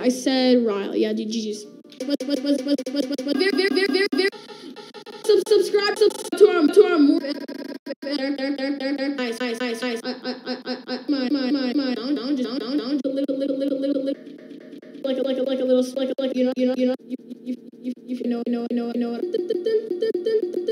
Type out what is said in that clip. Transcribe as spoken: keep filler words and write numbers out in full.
I said Riley. Yeah, G G's. Very, very, very, very, very. Sub subscribe to to our to our more. Nice, nice, nice, nice. I, I, I, I, I, my, my, my, my. Down, down, down, down, down. A little, little, little, little, little. Like a, like a, like a little, like a, like you know, you know, you know, you, you, you, you know, you know, you know, you know.